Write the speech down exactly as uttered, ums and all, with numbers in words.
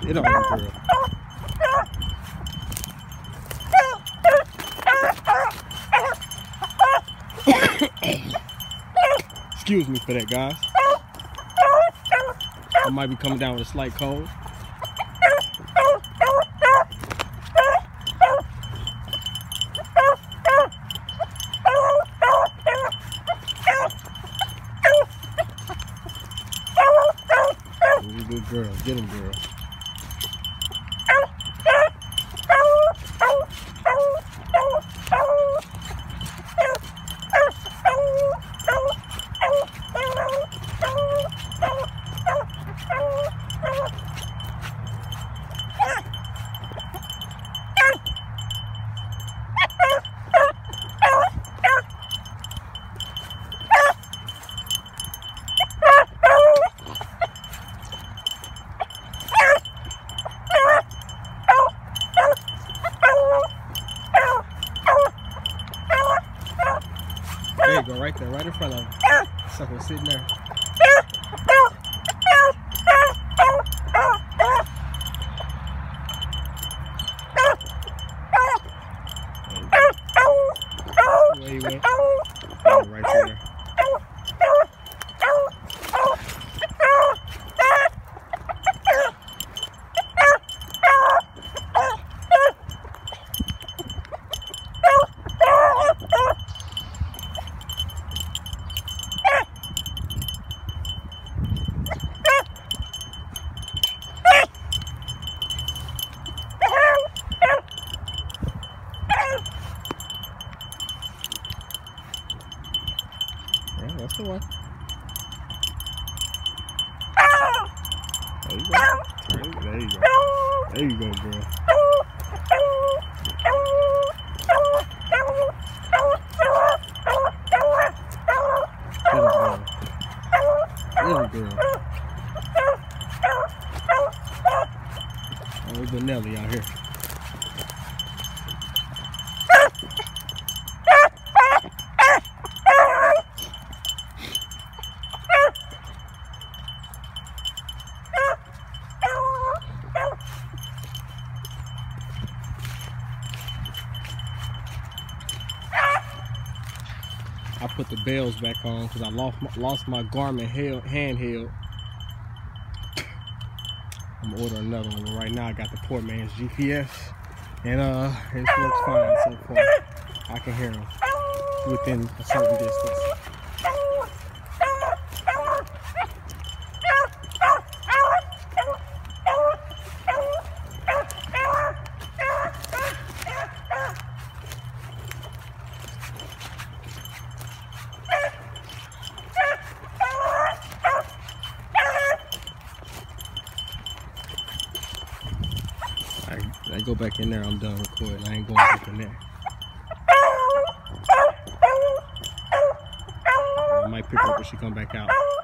Get on, girl. Excuse me for that, guys. I might be coming down with a slight cold. Good girl. Get him, girl. There you go, right there, right in front of him. Sucker sitting there. Where he went? Oh, right there. Yeah, that's the one. There you go. There you go. There you go, girl. Little girl. Little girl. Oh, there's a Nelly out here. I put the bells back on because I lost my, lost my Garmin held, handheld. I'm gonna order another one, but right now I got the poor man's G P S, and uh, it looks fine so far. I can hear him within a certain distance. I go back in there, I'm done recording. I ain't going back in there. I might pick her up when she come back out.